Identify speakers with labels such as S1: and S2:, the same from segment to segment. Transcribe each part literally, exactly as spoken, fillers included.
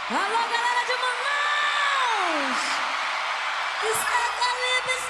S1: Alô, galera de Manaus! Isso é Calibre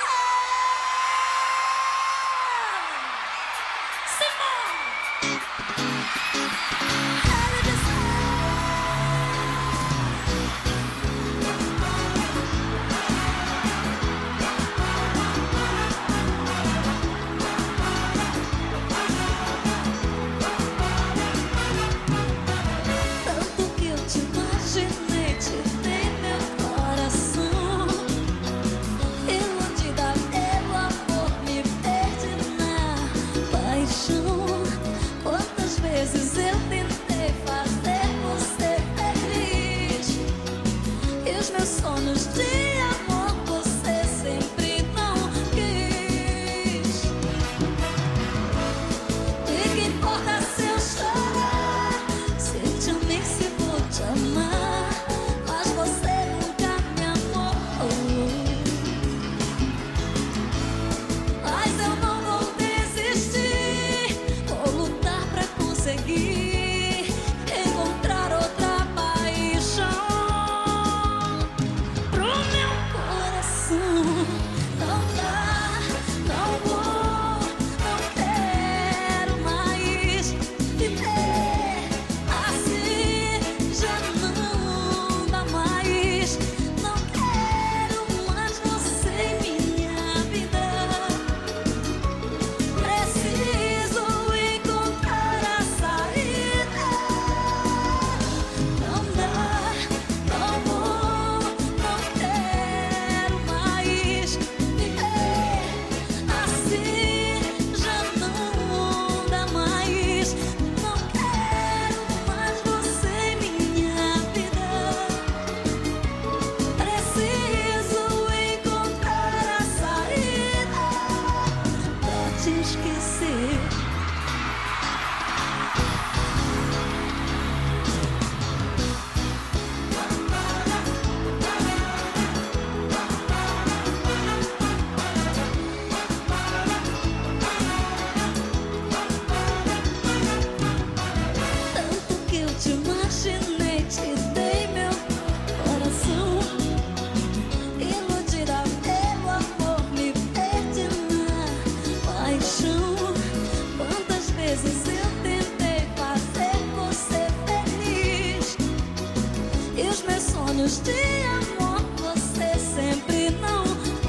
S1: de amor, você sempre não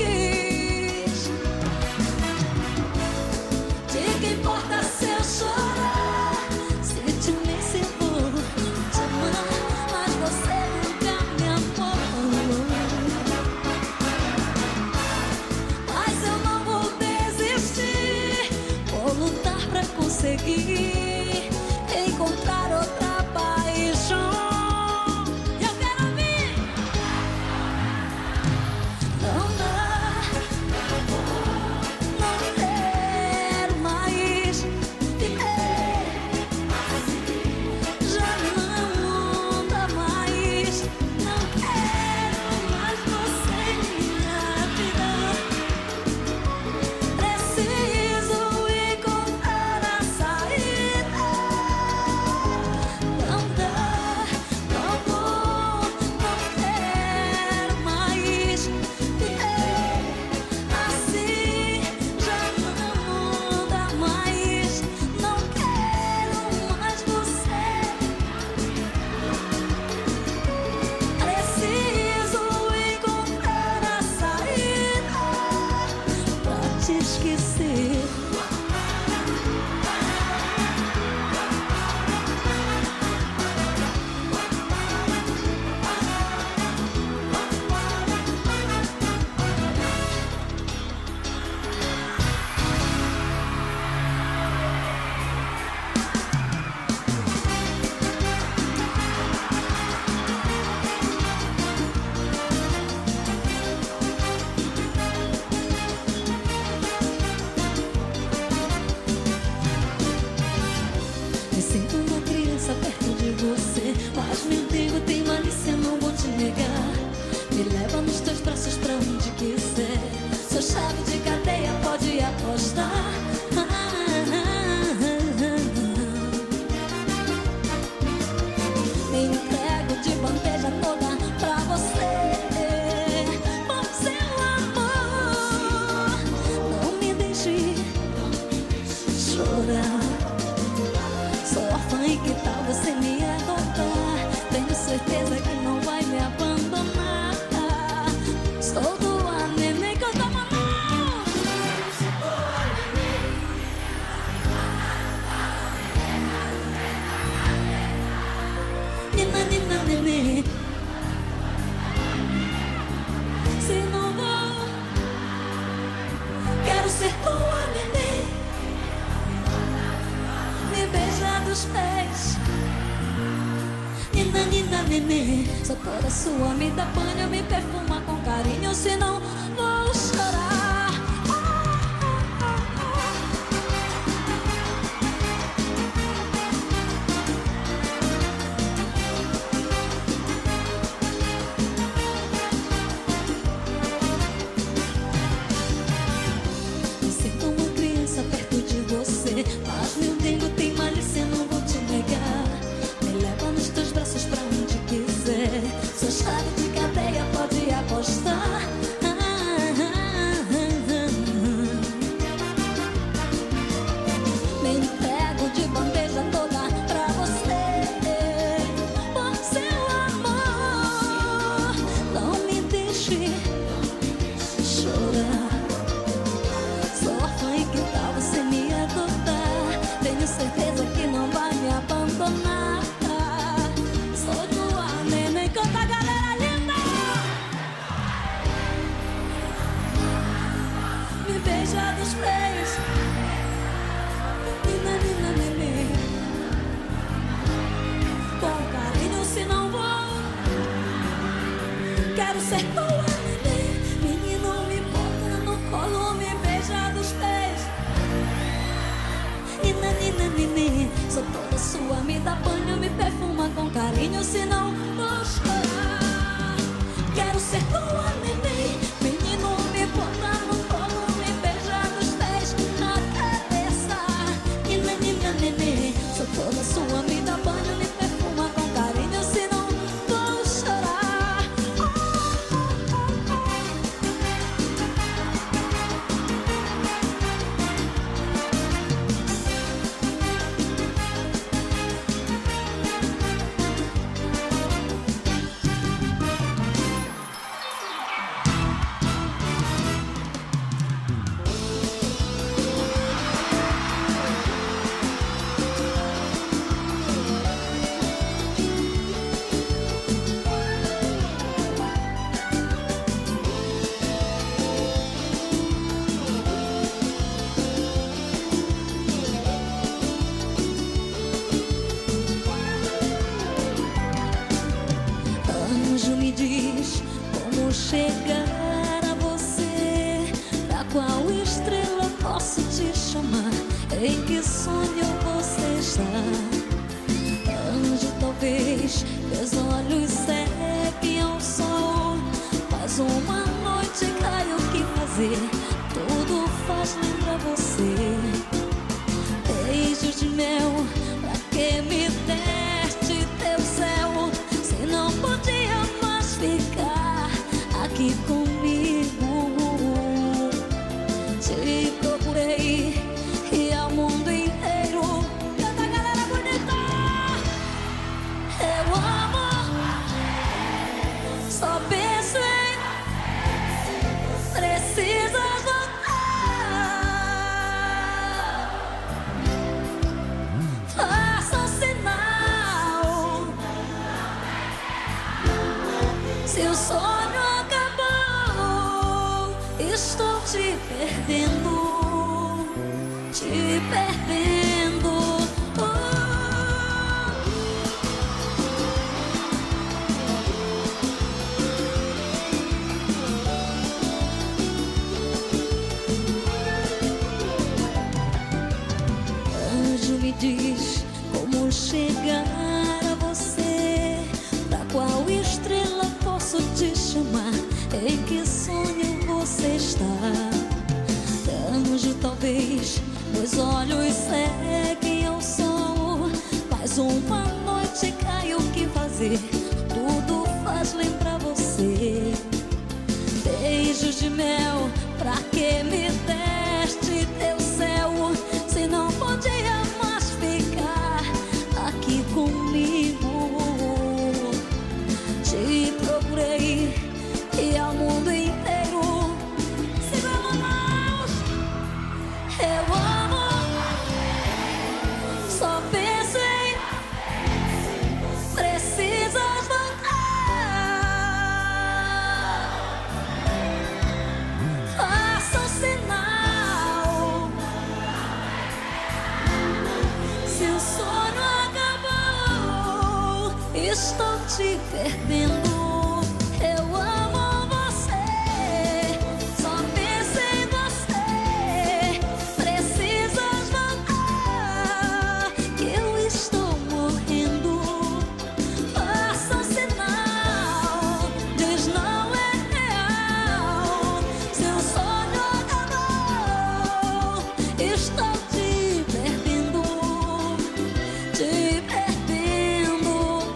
S1: quis. De que importa se eu chorar, se te me se vou te amar, mas você nunca me amou. Mas eu não vou desistir, vou lutar pra conseguir encontrar outra paixão. e que tal você me adotar? Tenho certeza que não vai me abandonar. Sou tua neném, canta mamão. Nina, nina, neném. Se não vou, quero ser tua neném. Me beija dos pés. Nina, nina, neném. Sou toda sua, me dá banho, me perfuma com carinho, senão vou chorar. Me sinto uma criança perto de você, mas meu dengo tem malícia, não vou te negar. Me leva nos teus braços pra onde quiser. Sua chave de cadeia pode apostar. Me entrego de bandeja toda pra você. Por seu amor, não me deixe chorar. Sou órfã e que tal você me adotar? Tenho certeza que não vai me abandonar. Sou tua neném, canta galera linda. Me beija dos pés. Nina, nina, neném. Com carinho, se não vou, quero ser tua neném. Menino, me bota no colo, me beija dos pés. Nina, nina, neném. Sou toda sua, me dá banho, me perfuma com carinho, senão vou chorar. Quero ser tua neném. Menino, me bota no colo, me beija dos pés na cabeça. Nina, nina, neném. Sou toda sua, me dá banho, me perfuma com carinho, senão vou chorar. Anjo, me diz como chegar a você. Pra qual estrela posso te chamar? Em que sonho você está? Anjo, talvez meus olhos sequem ao sol, mas uma noite cai o que fazer, tudo faz lembrar você. Beijos de mel, pra que me deste teu céu, se não podia mais ficar aqui comigo? Te procurei e ao mundo inteiro. Canta, galera bonita. Eu amo, só penso em precisa voltar. Faça um sinal. Se o sonho acabou, estou te perdendo, te perdendo. Oh. Anjo, me diz como chegar a você. Pra qual estrela posso te chamar? Em que sonho você está? Anjo, talvez meus olhos seguem ao sol, mas uma noite cai o que fazer, tudo faz lembrar você. Beijos de mel, pra que me deste teu céu, se não podia mais ficar aqui estou te perdendo. Eu amo você, só penso em você. Precisas voltar, que eu estou morrendo. Faça um sinal, diz não é real. Seu sonho acabou, estou te perdendo, te perdendo.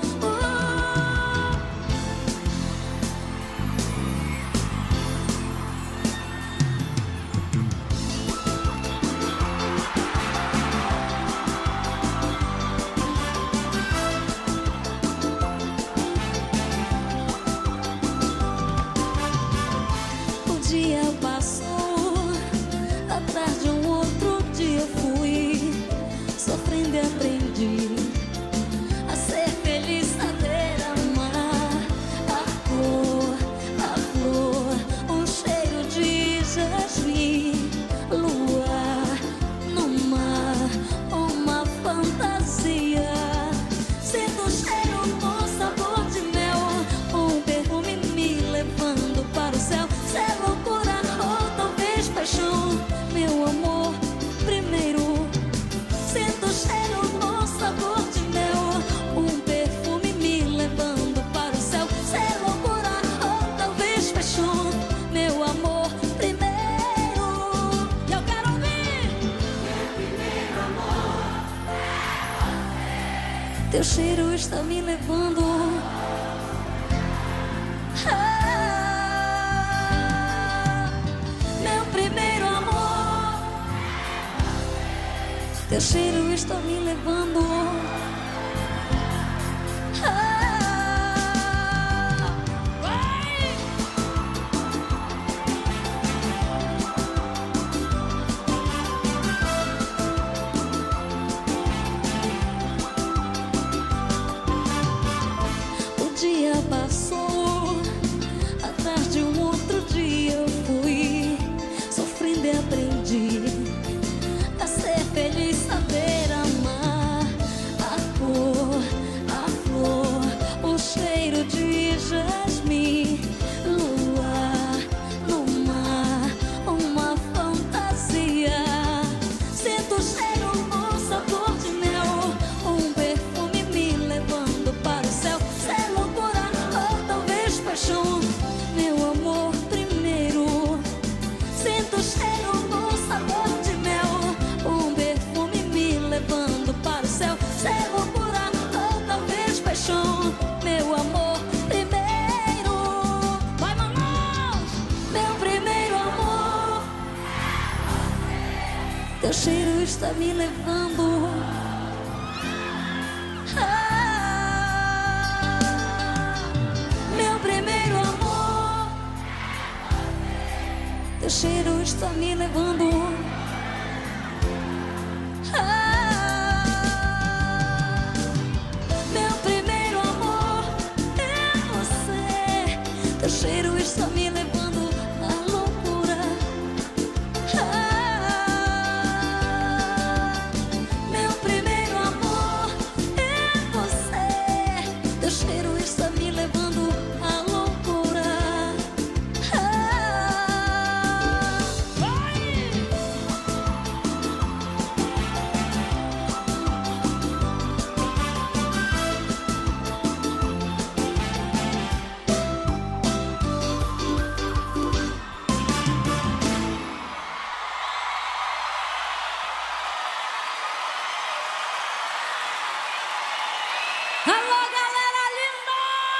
S1: O dia passou, atrás de um outro dia fui, sofrendo e aprendi a ser feliz, saber amar. A cor, a flor, um cheiro de jasmim, luar no mar, uma fantasia. Sinto o cheiro com sabor de mel, um perfume me levando para o céu. Se é loucura ou talvez paixão, meu amor primeiro. Sinto o cheiro com sabor de mel, um perfume me levando para o céu. Se é loucura ou talvez paixão, meu amor primeiro. E eu quero ouvir. Teu cheiro está me levando. Ah, meu primeiro amor. Teu cheiro está me levando. Ah, vai! O dia passou, atrás de um outro dia eu fui, sofrendo e aprendi a ser feliz, saber amar. A cor, a flor, o cheiro de jasmim, luar no mar, uma fantasia. Sinto o cheiro com sabor de mel, um perfume me levando para o céu. Se é loucura ou talvez paixão, meu amor primeiro. Sinto o cheiro com sabor de mel, um perfume me levando para o céu. Se é loucura ou talvez paixão, meu amor primeiro. Vai, Manaus! Meu primeiro amor. Teu cheiro está me levando. Ah, meu primeiro amor. Teu cheiro está me levando. Ah, meu primeiro amor é você. Teu cheiro está me levando à loucura. Ah, meu primeiro amor é você. Teu cheiro está me levando à loucura. Ah, vai! Alô, galera linda!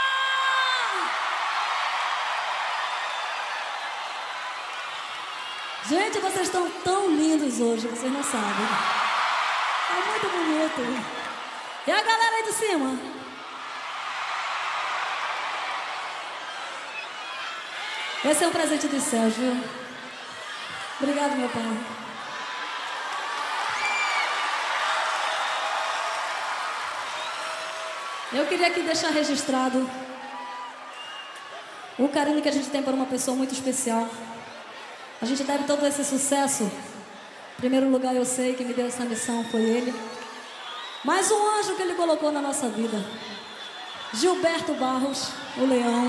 S1: Gente, vocês estão tão lindos hoje, vocês não sabem. É muito bonito. E a galera aí de cima? Esse é um presente dos céus, viu? Obrigado, meu pai. Eu queria aqui deixar registrado o carinho que a gente tem por uma pessoa muito especial. A gente deve todo esse sucesso. Em primeiro lugar, eu sei que me deu essa missão foi ele. Mas um anjo que ele colocou na nossa vida. Gilberto Barros, o Leão,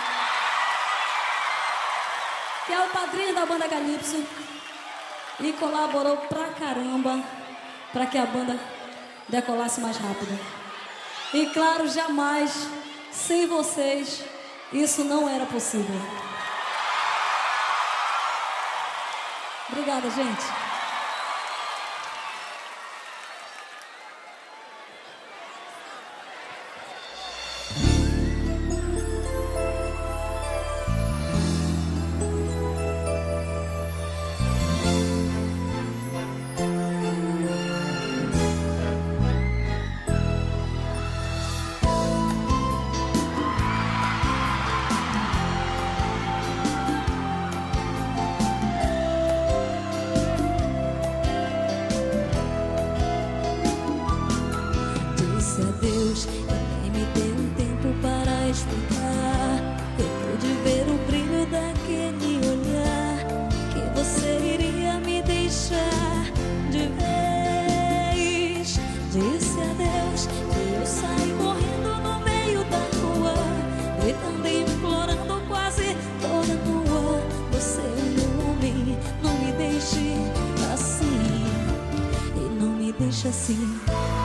S1: que é o padrinho da banda Calypso e colaborou pra caramba pra que a banda decolasse mais rápido. E claro, jamais, sem vocês, isso não era possível. Obrigada, gente.
S2: Deus, e nem me deu um tempo para explicar. Eu pude ver o brilho daquele olhar, que você iria me deixar de vez. Disse adeus, e eu saí correndo no meio da rua, gritando e implorando quase toda nua. Você é meu homem, não me deixe assim, e não me deixe assim.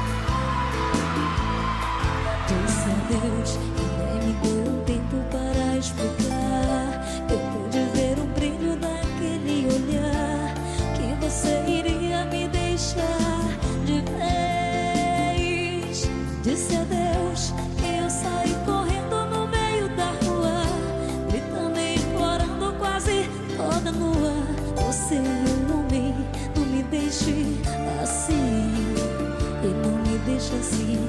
S2: Disse adeus e nem me deu um tempo para explicar. Eu pude ver o brilho daquele olhar, que você iria me deixar de vez. Disse adeus e eu saí correndo no meio da rua, gritando e implorando quase toda nua. Você é meu homem, não me deixe assim, e não me deixe assim.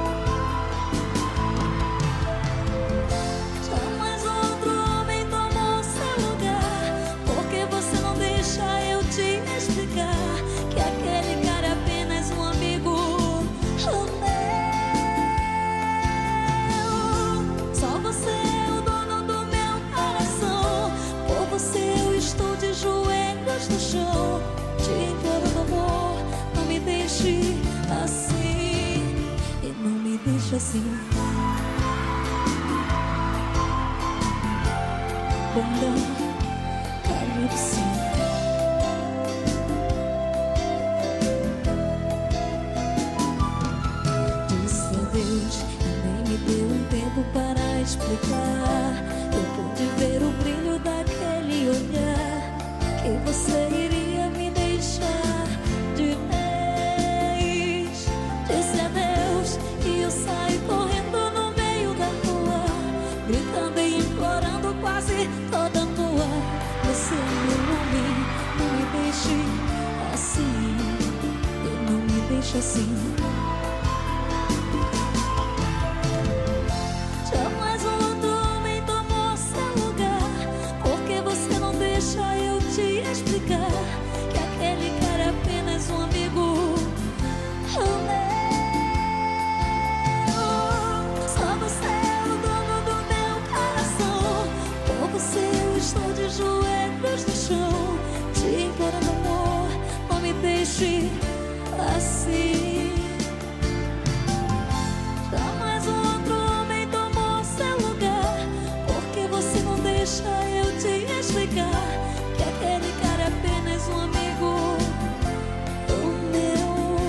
S2: Assim, e não me deixa assim. Banda Calypso. Disse adeus e nem me deu um tempo para explicar. Eu pude ver o brilho daquele olhar, que você iria me deixar de ver. Disse adeus e eu saí correndo no meio da rua, gritando e implorando quase toda nua. Você é meu homem, não me deixe assim, e não me deixe assim. Jamais um outro homem tomou seu lugar, porque você não deixa eu te explicar que aquele cara é apenas um amigo meu. Estou de joelhos no chão, te implorando amor, não me deixe assim. Jamais um outro homem tomou seu lugar, porque você não deixa eu te explicar que aquele cara é apenas um amigo meu.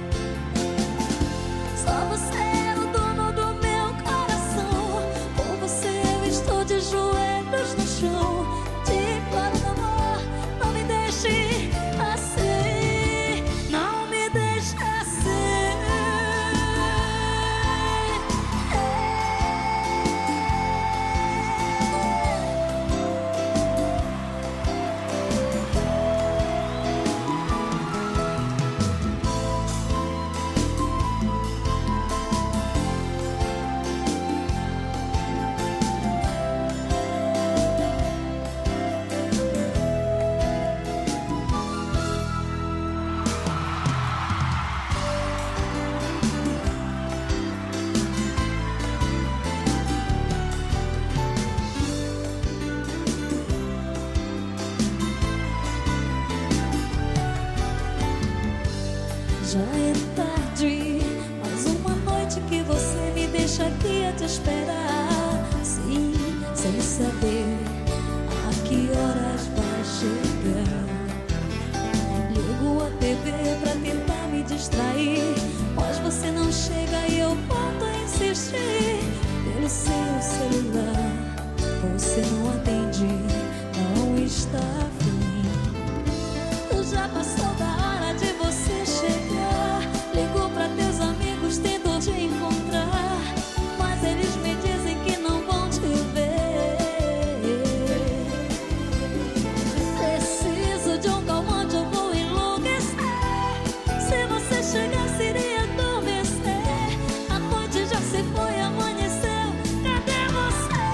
S2: Só você é o dono do meu coração, por você eu estou de joelhos no chão. Já é tarde, mais uma noite que você me deixa aqui
S1: te esperar. Sim, sem saber a que horas vai chegar. Ligo a T V pra tentar me distrair, mas você não chega e eu volto a insistir. Pelo seu celular você não atende, não está afim. Já passou da hora de você chegar. Ligo pra teus amigos, tento te encontrar, mas eles me dizem que não vão te ver. Preciso de um calmante, eu vou enlouquecer. Se você chegasse, iria adormecer. A noite já se foi, amanheceu, cadê você?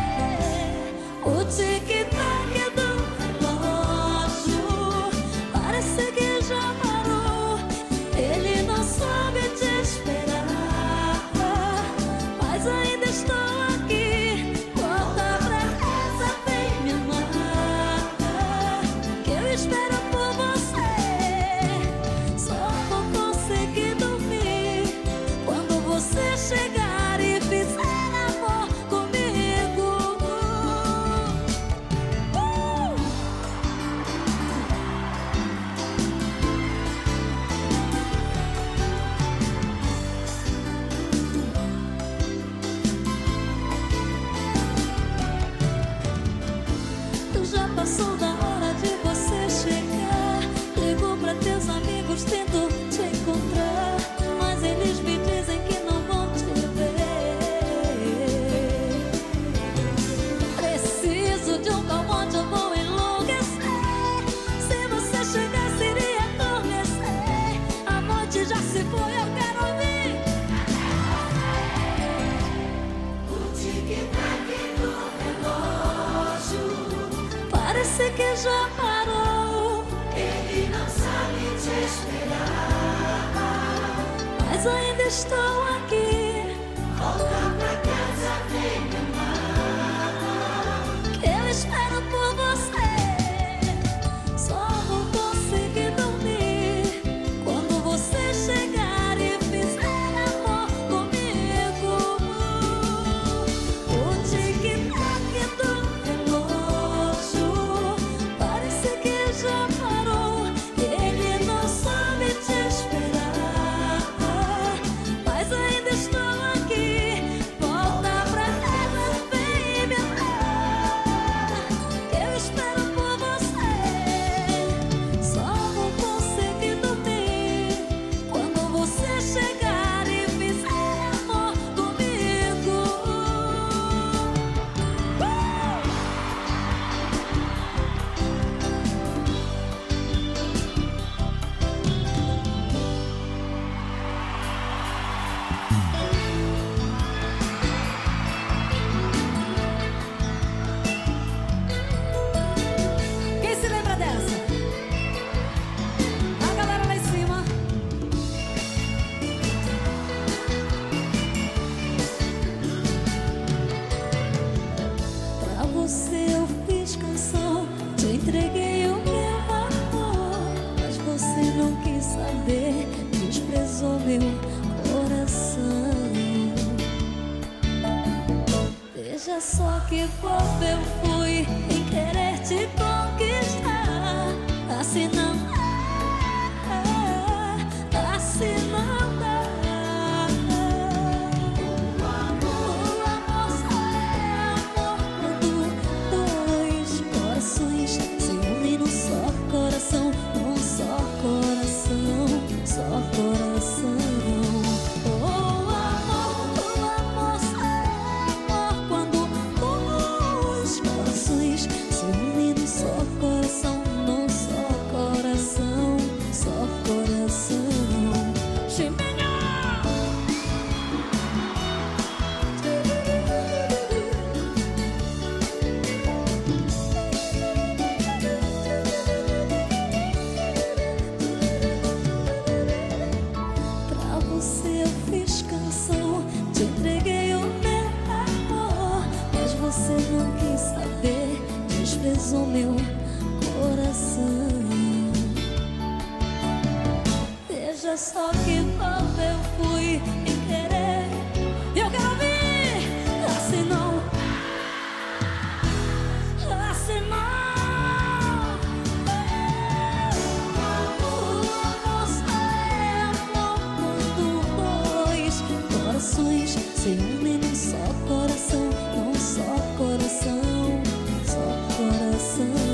S1: O tic-tac do relógio parece que já parou. Ele não soube te esperar, mas ainda estou aqui. Volta pra casa, vem me amar, que eu espero por você. Só vou conseguir dormir quando você chegar e fizer amor comigo. uh! Já passou da hora de você chegar. Ligo pra teus amigos, tento te encontrar, mas eles me dizem que não vão te ver. Preciso de um calmante, eu vou enlouquecer. Se você chegasse, iria adormecer. A noite já se foi, eu quero ouvir. O tic-tac do relógio parece que já parou. Ele não sabe te esperar, mas ainda estou aqui. Volta pra casa, vem me amar, que eu espero por você. Só vou conseguir dormir quando você chegar e fizer amor comigo. O tic-tac do relógio parece que já parou. Ele não sabe te esperar, mas ainda estou aqui. Volta pra casa, vem me amar, que eu espero por você. Só vou conseguir dormir quando você chegar e fizer amor comigo. uh! Quem se lembra dessa? A galera lá em cima. Pra você eu fiz canção, te entreguei o meu amor, mas você não quis saber, desprezou meu coração. Veja só que boba eu fui em querer te conquistar. Assim não dá, assim não dá. O amor, o amor só é amor quando dois corações se unem num só coração, num só coração, só coração. Oh, amor, o amor só é amor quando dois corações se unem num só coração, num só coração, só coração. Chimenha! Pra você eu fiz canção, te entreguei o meu amor, mas você não quis saber, desprezou meu coração. Veja só que boba eu fui em querer. Eu quero ouvir.
S2: se unem num só coração, num só coração, só coração.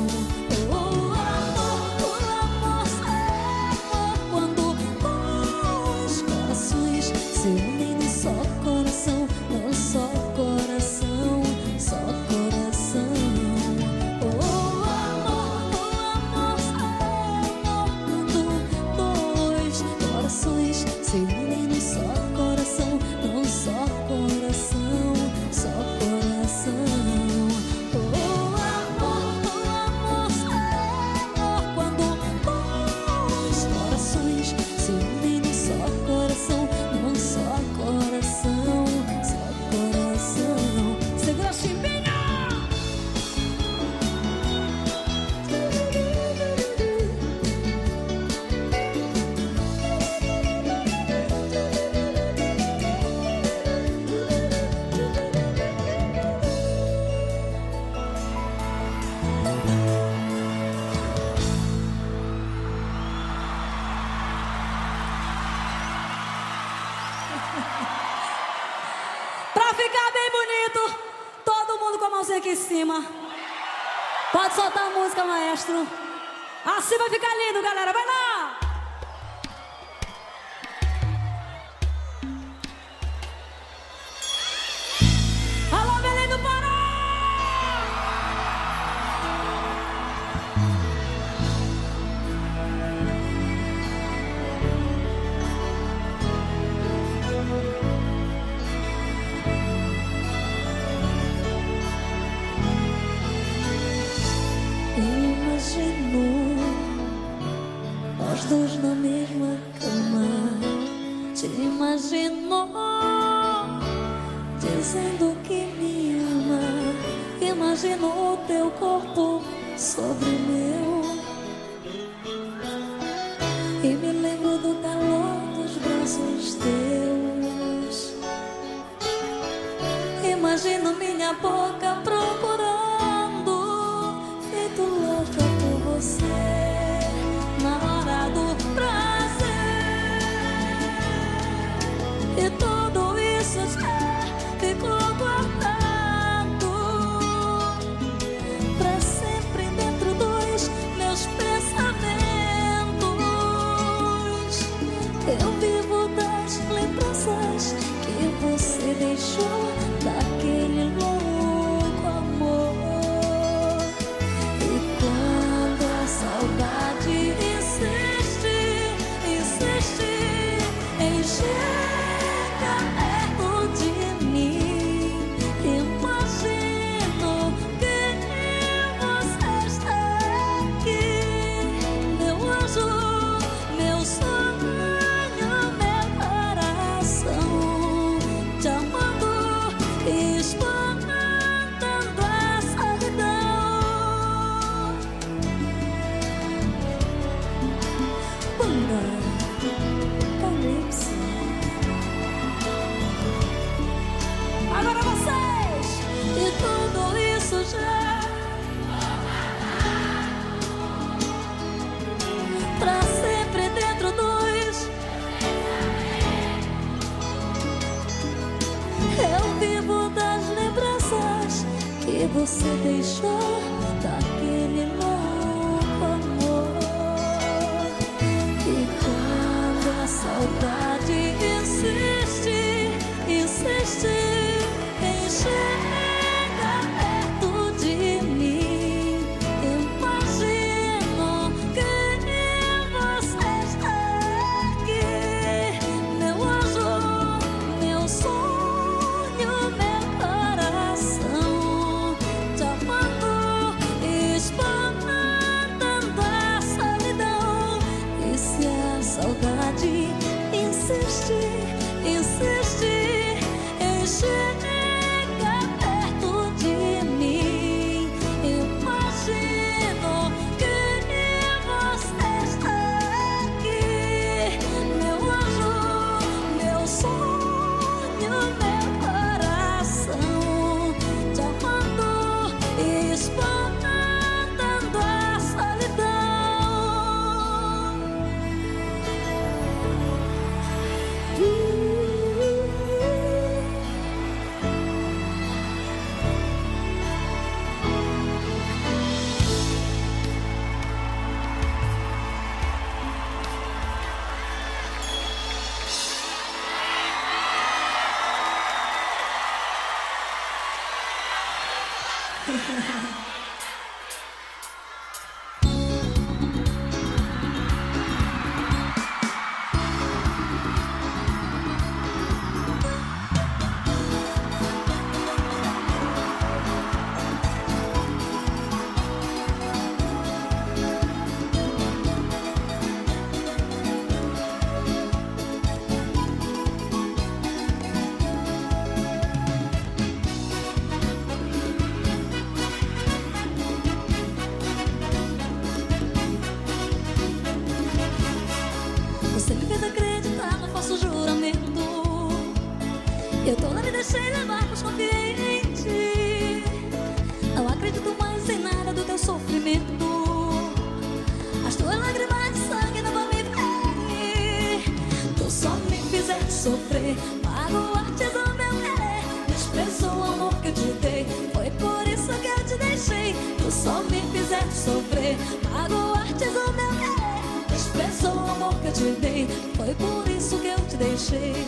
S2: Se unem num só coração, num só coração, só coração. Oh, amor, oh, amor, amor, quando dois corações se unem num só coração, num só coração, só coração. Oh, amor, oh, amor, quando dois corações se unem num só coração, só coração, só coração. Segura a chimbinha!
S1: Pra ficar bem bonito, todo mundo com a mãozinha aqui em cima. Pode soltar a música, maestro. Assim vai ficar lindo, galera. Vai lá! Alô, Belém do Pará!
S2: Imaginou nós dois na mesma cama. Te imaginou dizendo que me ama. Imaginou teu corpo sobre o meu. E me lembro do calor dos braços teus. Imagino minha boca procurando, louca por você, na hora do prazer. E tudo isso já ficou guardado pra sempre dentro dos meus pensamentos. Eu vivo das lembranças que você deixou daquele louco amor. Saudade insiste, insiste em chegar perto de mim. Imagino que você está aqui, meu anjo, meu sonho, meu coração, te amando e espantando a solidão.
S1: Agora vocês!
S2: E tudo isso já pra sempre dentro dos. Eu vivo das lembranças que você deixou daquele louco amor. E quando a saudade insiste, insiste em chegar perto de mim, imagino que você está aqui, meu anjo, meu sonho, meu coração, te amando
S1: Você me fez acreditar no falso juramento. Eu toda me deixei levar, pois confiei em ti. Não acredito mais em nada do teu sofrimento. As tuas lágrimas de sangue não vão me ferir. Tu só me fizeste sofrer, magoaste o meu querer. Desprezou o amor que eu te dei, foi por isso que eu te deixei. Tu só me fizeste sofrer, magoaste o meu querer. Desprezou o amor que eu te dei, foi por isso que eu te deixei.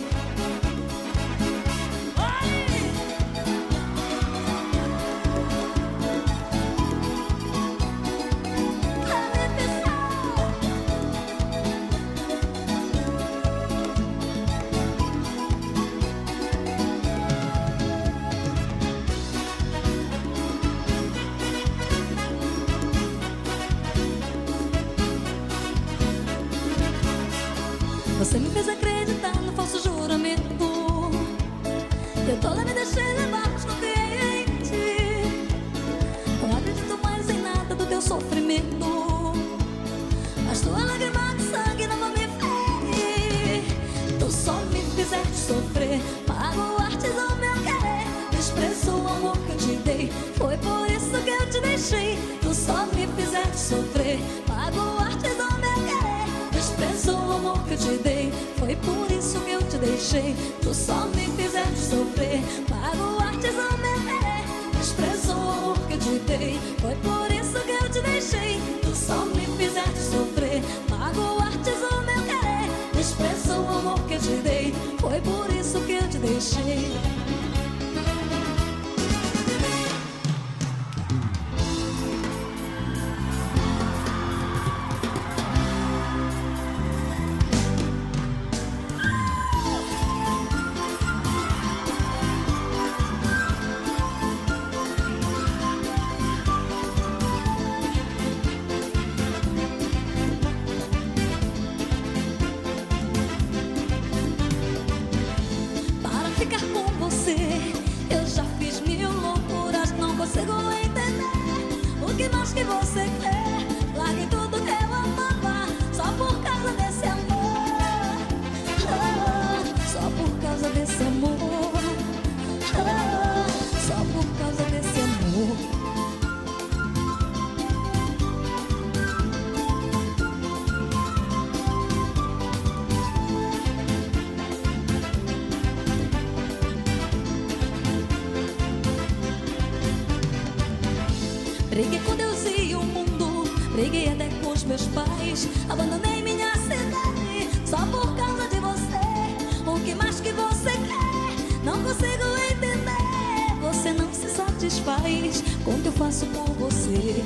S1: Você me fez acreditar no falso juramento. Eu toda me deixei levar, mas confiei em ti. Não acredito mais em nada do teu sofrimento. As tuas lágrimas de sangue não vão me ferir. Tu só me fizeste sofrer, magoaste o meu querer. Desprezou o amor que eu te dei, foi por isso que eu te deixei. Tu só me fizeste sofrer, magoaste o meu querer. Desprezou o amor que eu te dei, foi por isso que eu te deixei. Tu só me fizeste sofrer, magoaste o meu querer. Desprezou o amor que eu te dei, foi por isso que eu te deixei. Tu só me fizeste sofrer, magoaste o meu querer. Desprezou o amor que eu te dei, foi por isso que eu te deixei. Ficar com você, eu já fiz mil loucuras, não consigo entender o que mais que você quer. Largue tudo que eu amava, só por causa desse amor. Ah, só por causa desse amor. Ah, só por causa desse amor. Briguei com Deus e o mundo, briguei até com os meus pais. Abandonei minha cidade só por causa de você. O que mais que você quer? Não consigo entender. Você não se satisfaz com o que eu faço por você.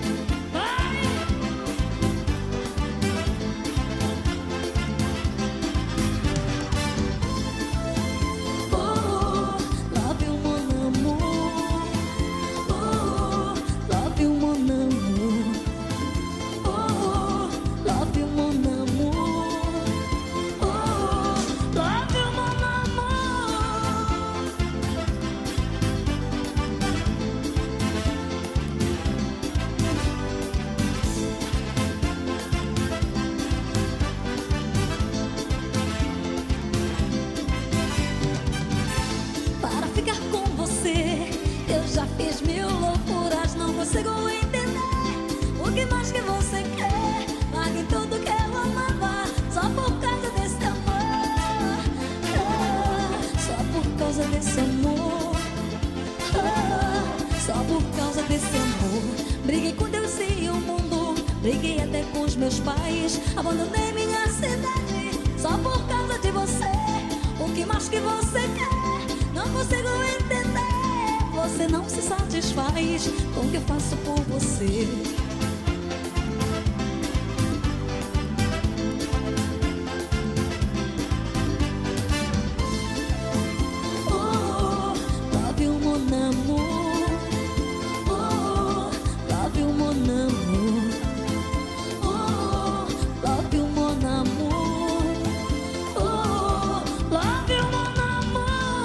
S1: Consigo entender o que mais que você quer. Largue tudo que eu amava, só por causa desse amor. Ah, só por causa desse amor. Ah, só por causa desse amor. Briguei com Deus e o mundo, briguei até com os meus pais. Abandonei minha cidade só por causa de você. O que mais que você quer? Não consigo entender. você não se satisfaz com o que eu faço por você. Oh, love you, mon amour. Oh, love you, mon amour. Oh, love you, mon amour. Oh, love you, mon amour.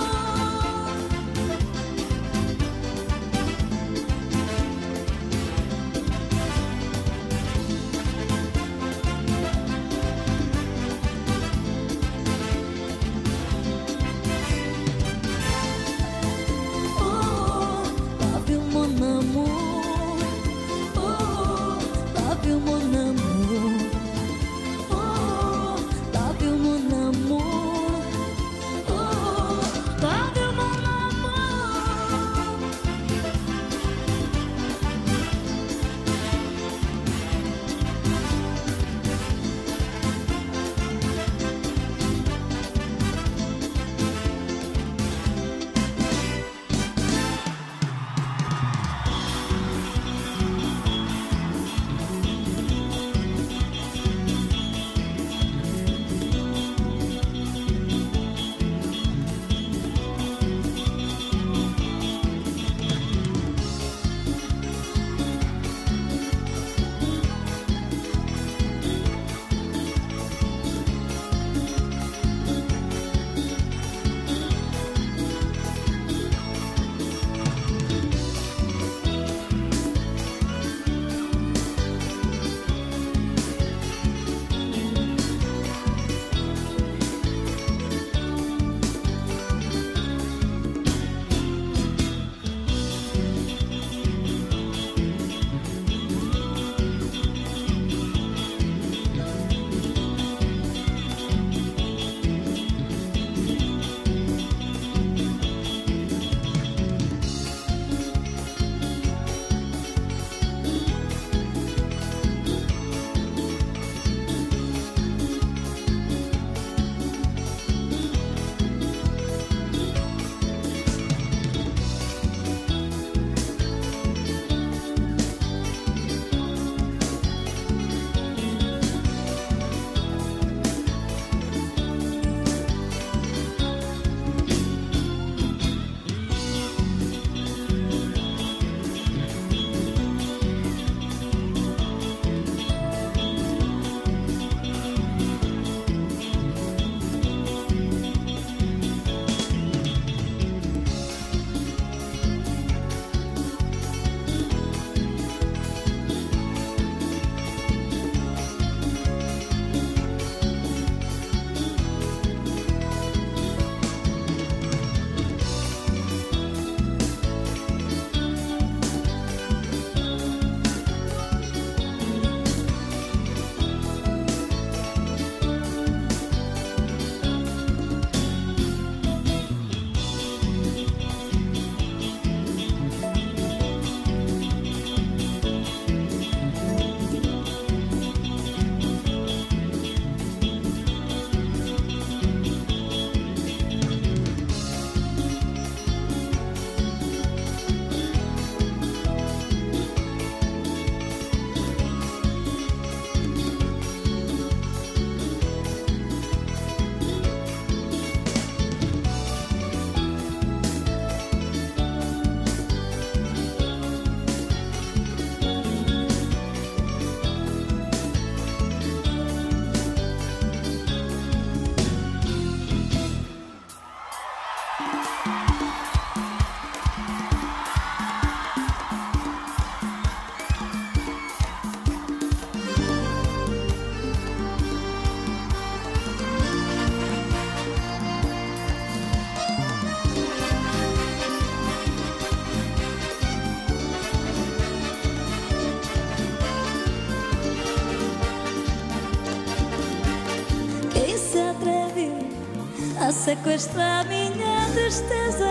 S2: a sequestrar minha tristeza,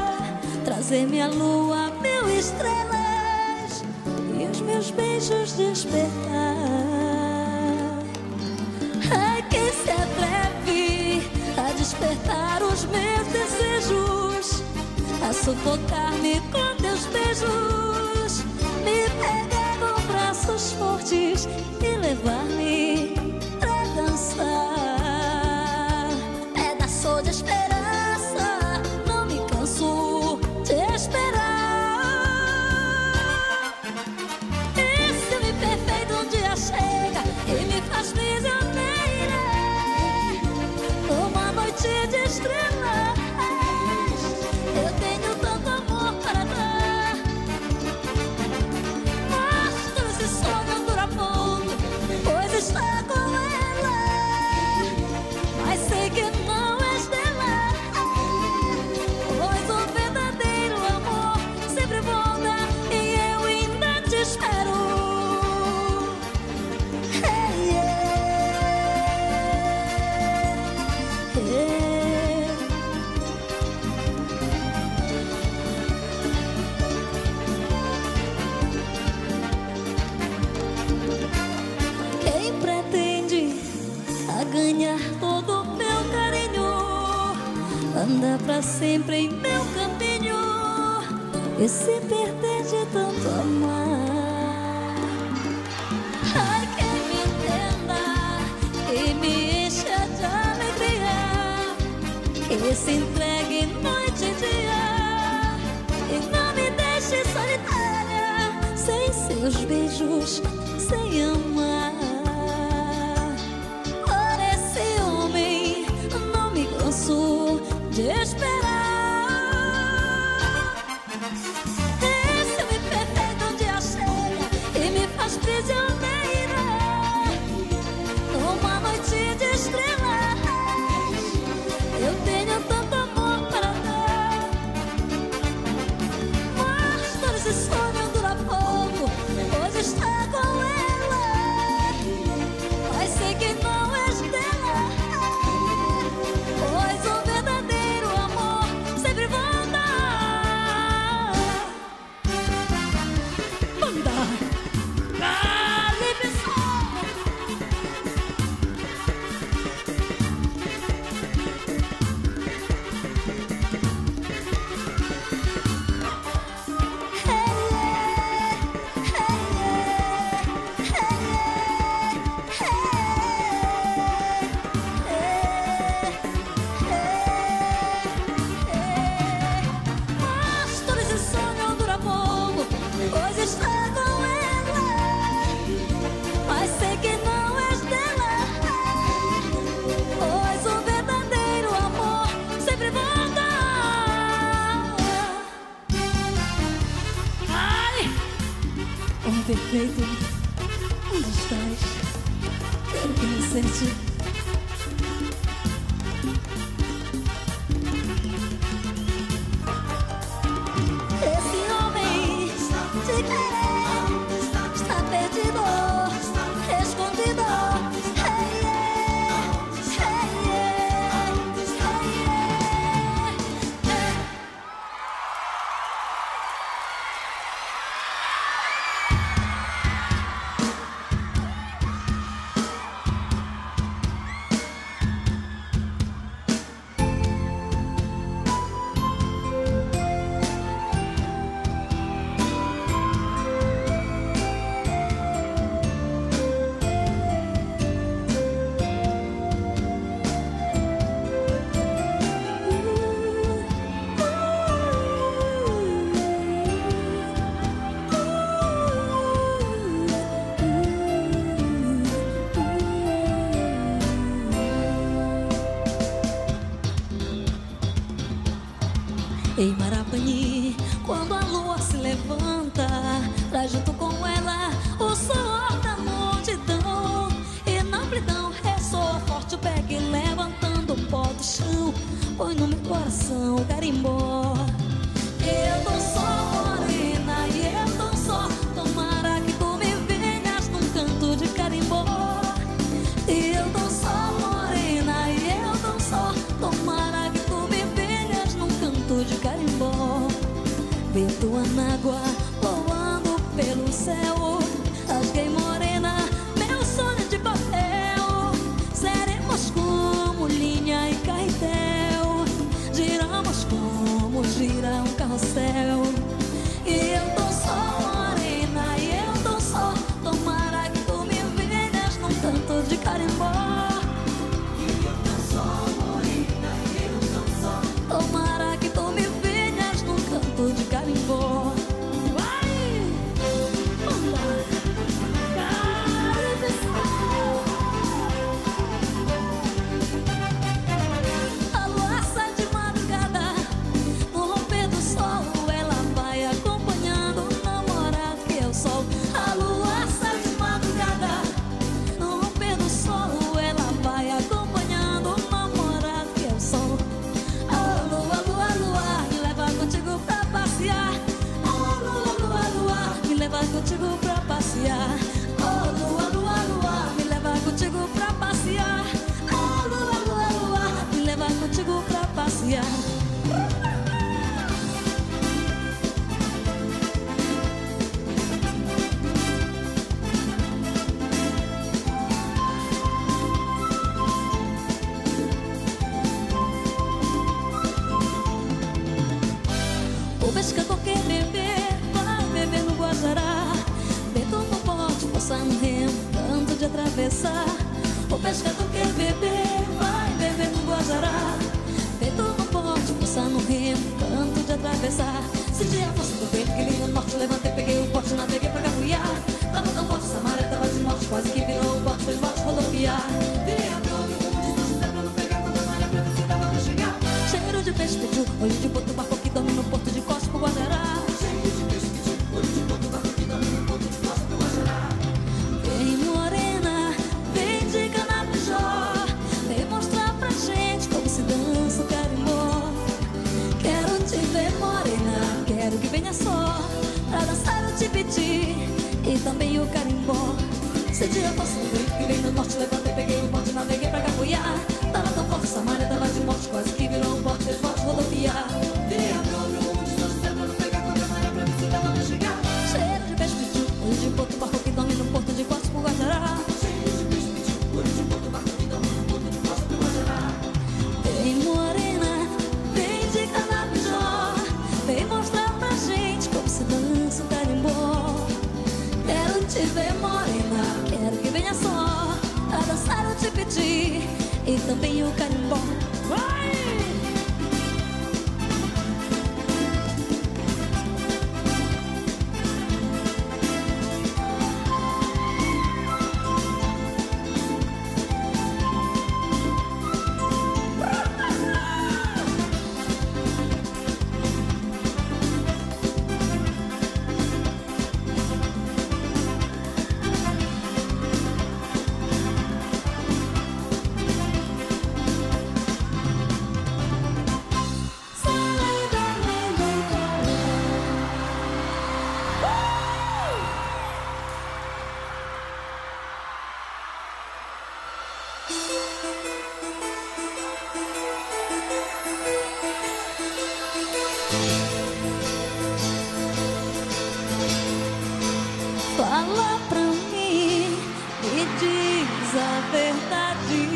S2: trazer minha lua, mil estrelas e os meus beijos despertar. Ai, quem se atreve a despertar os meus desejos,
S1: pra sufocar-me com teus beijos, me pegar com braços fortes e levar-me pra dançar. Pedaço de esperança, não me canso de esperar. Esse homem perfeito um dia chega e me faz prisioneira numa noite de estrelas. Eu tenho tanto amor para dar, mas todo esse sonho dura pouco, pois está com ela, mas sei que não és dela, pois o verdadeiro amor sempre volta e eu ainda te espero. Hey, yeah. Yeah. Quem pretende a ganhar todo o meu carinho, anda pra sempre em meu caminho e se perder de tanto amar. Ai, quem me entenda e me encha de alegria, que se entregue noite e dia e não me deixe solitária, sem seus beijos, sem amar. Por esse homem não me canso de esperar. Esse homem perfeito um dia chega e me faz prisioneira numa noite de estrelas. Eu tenho tanto amor para dar, mas todo esse sonho dura pouco, pois está com ela, mas sei que não és dela, pois o verdadeiro amor sempre volta. Manda Calypso. Mas todo esse sonho dura pouco, pois está com ela, mas sei que não és dela, pois o verdadeiro amor sempre volta. Ai, homem perfeito, onde estás? Quero conhecer-te. Esse homem te quer, está perdido, escondido. Hey, yeah, hey, yeah, hey, yeah. Em Marapani, quando a lua se levanta, traz junto com ela o suor da multidão, e na amplidão ressoa forte o pé que levantando o pó do chão, põe no meu coração o carimbó. Eu tô só morena e eu tô só, tomara que tu me venhas num canto de carimbó. Eu tô só morena e eu tô só, tomara que tu me venhas num canto de carimbó. Vento anágua voando pelo céu, rasguei morena meu sonho de papel. Seremos como linha e caetel, giramos como gira um carro. contigo pra passear. Oh, lua, lua, lua, me leva contigo pra passear. Oh, lua, lua, lua, me leva contigo pra passear. O pescador quer beber, vai beber no Guajará. Feito no bote, força no remo, tanto de atravessar. O pescador quer beber, vai beber no Guajará. Feito no bote, força no remo, tanto de atravessar. Senti a força do vento que lindo norte, levantei, peguei o bote, naveguei pra Capuiá. Tava tão forte, essa maré tava de morte, quase que virou o bote, fez bote rodopiar. Virei a prova, como diz, não se pra não pegar quando a maré pra ver se dava pra chegar. Cheiro de peixe, pediu, olho de boto, barco que dorme no porto de Costa pro Guajará. Cheiro de peixe, pediu, olho de boto, barco que dorme no porto de Costa pro Guajará. Vem morena, vem de Canapijó, vem mostrar pra gente como se dança o carimbó. Quero te ver morena, quero que venha só pra dançar o tipiti e também o carimbó. Senti a força do vento que vem do norte, levantei, peguei o bote, naveguei pra Capuiá. Tava tão forte, essa maré tava de morte, quase que virou um bote, fez bote rodopiar. Virei a prova, o rumo de sorte, pra não pegar qualquer maré pra ver se dava pra chegar. Cheiro de peixe, pediu, olho de boto, barco que dorme no porto de Costa pro Guajará. Cheiro de peixe, pediu, olho de boto, barco que dorme no porto de Costa pro Guajará. Vem morena, vem de Canapijó, vem mostrar pra gente como se dança o carimbó. Quero te ver morena, quero que venha só a dançar o tipiti e também o carimbó. Vai! Fala pra mim, me diz a verdade,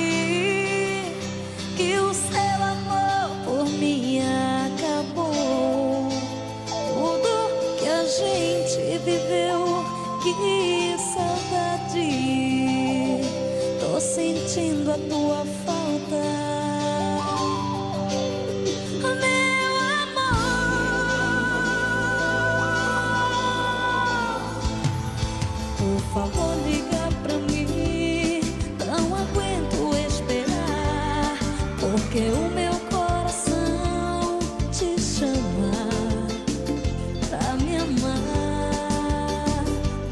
S1: que o seu amor por mim acabou. Tudo que a gente viveu, que saudade. Tô sentindo a tua falta. Por favor, liga pra mim, não aguento esperar, porque o meu coração te chama pra me amar.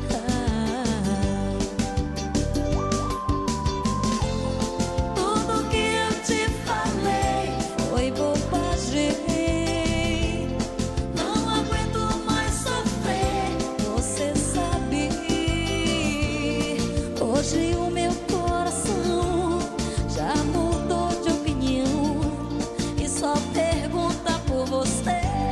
S1: Tudo que eu te falei foi bobagem. Não aguento mais sofrer, você sabe. Hoje o meu coração já mudou de opinião e só pergunta por você.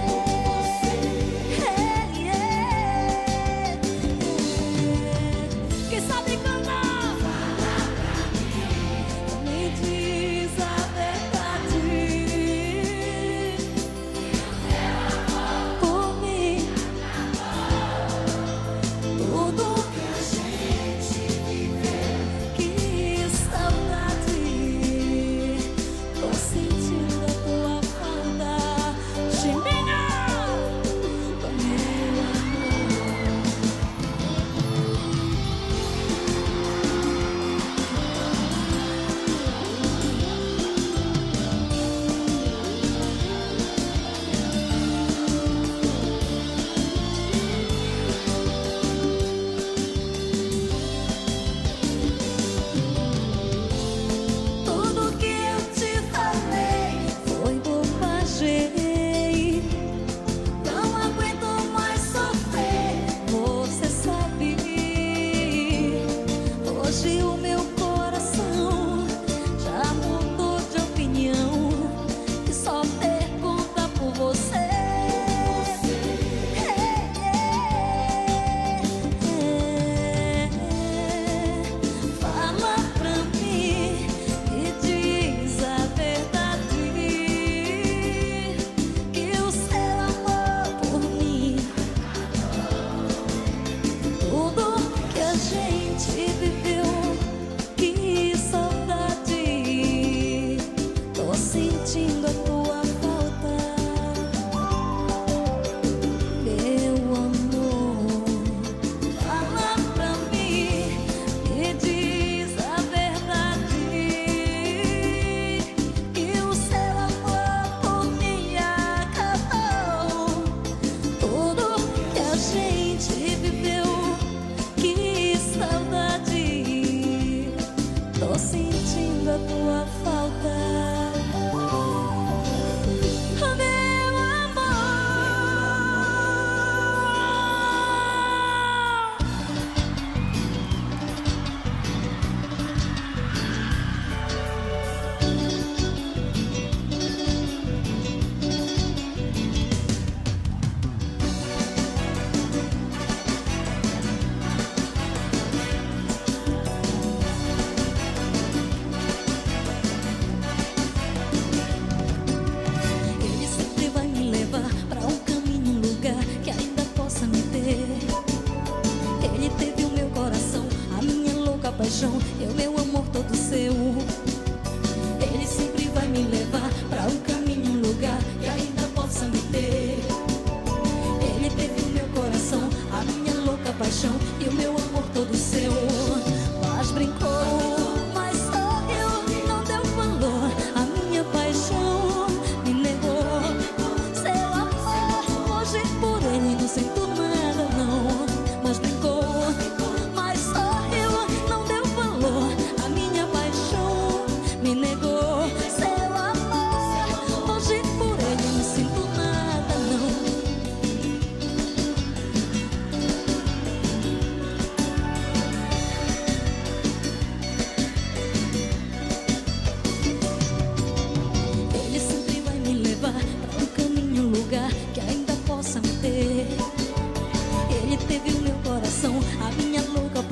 S1: Hey, yeah, yeah. Quem sabe cantar? Fala pra mim, me diz a verdade, por mim. Tudo que a gente viveu, que saudade. Tô sentindo a tua falta.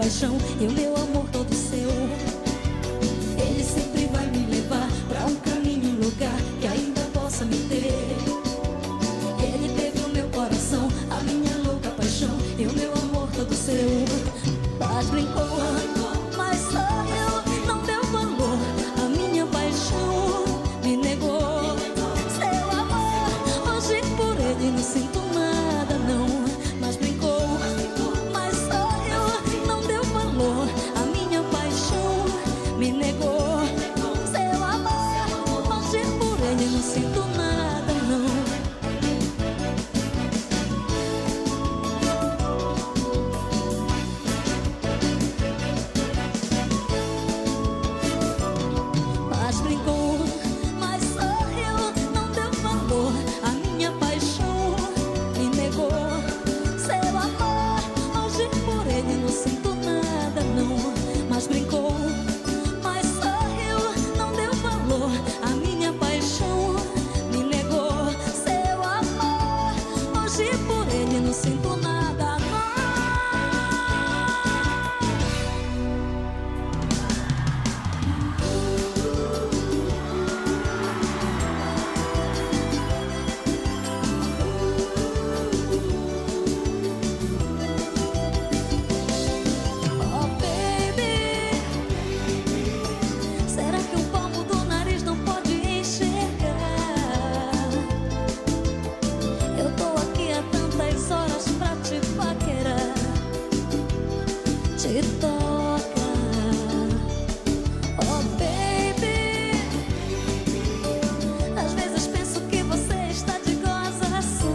S1: paixão e o meu amor todo seu. Ele sempre vai me levar pra um caminho, um lugar que ainda possa me ter. Ele teve o meu coração, a minha louca paixão e o meu amor todo seu. Mas brincou, mas só eu não deu valor. A minha paixão me negou seu amor. Hoje por ele não sinto nada, não. Mas brincou, mas só eu não deu valor. A minha paixão me negou seu amor. Hoje por ele não sinto nada, não. Mas brincou, mas só eu não deu valor. A minha paixão me negou seu amor. Hoje por ele não sinto nada, não. Mas brincou, mas só eu não deu valor. A minha paixão me negou seu amor. Hoje por ele não sinto nada, não. Oh baby, será que o palmo do nariz não pode enxergar? Eu tô aqui há tantas horas pra te paquerar. Te toca, oh baby. Às vezes penso que você está de gozação.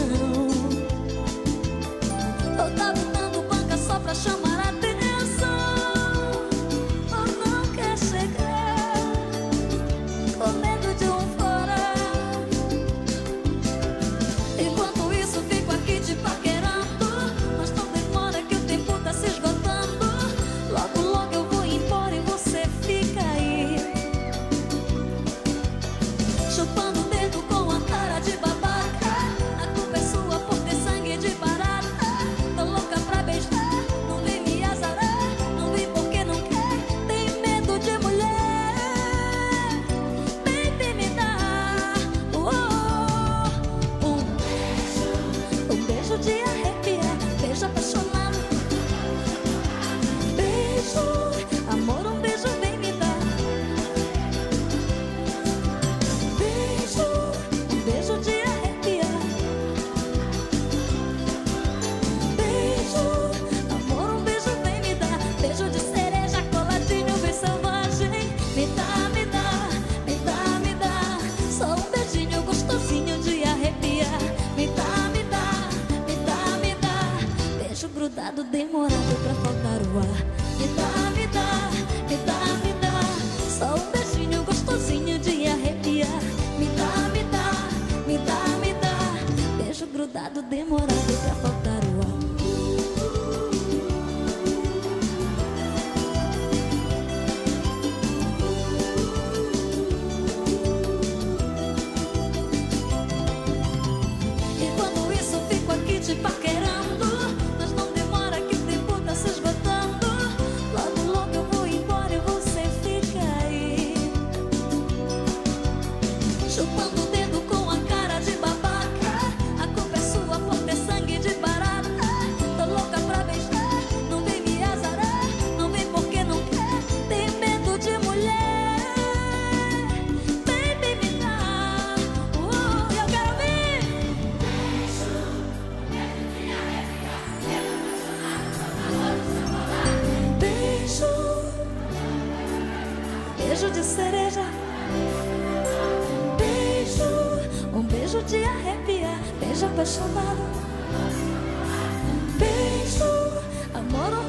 S1: Ou tá dando banca só pra chamar a atenção. Ou não quer chegar com medo de um fora. Enquanto isso fico aqui te paquerando. Mas não demora que o tempo tá se esgotando. Logo, logo eu vou embora e você fica aí chupando o dedo com a cara de babaca. A culpa é sua por ter sangue de barata. Tô louca pra beijar, não vem me azarar. Não vem porque não quer, tem medo de mulher. Baby, me dá oh, um beijo, um beijo de arrepiar, beijo apaixonado. Beijo, amor, um beijo vem me dar. Beijo, um beijo de arrepiar. Beijo, amor, um beijo vem me dar. Beijo de cereja coladinho, bem selvagem. Me dá, me dá, me dá, me dá. Só um beijinho gostosinho de arrepiar. Me dá, me dá, me dá, me dá. Beijo grudado, demorado pra faltar o ar. Me dá, me dá, me dá, me dá. Só um beijinho gostosinho de arrepiar. Me dá, me dá, me dá, me dá. Beijo grudado, demorado pra faltar o ar. Enquanto isso fico aqui te paquerando. Mas não demora que o tempo tá se esgotando. Logo, logo eu vou embora e você fica aí chupando o dedo com a cara de babaca. A culpa é sua por ter sangue de barata. Tô louca pra beijar, não vem me azarar. Não vem porque não quer, tem medo de mulher. Baby, me dá uh, eu quero ouvir. Beijo, beijo de cereja. Beijo, um beijo de arrepiar, beijo apaixonado. Beijo, amor, um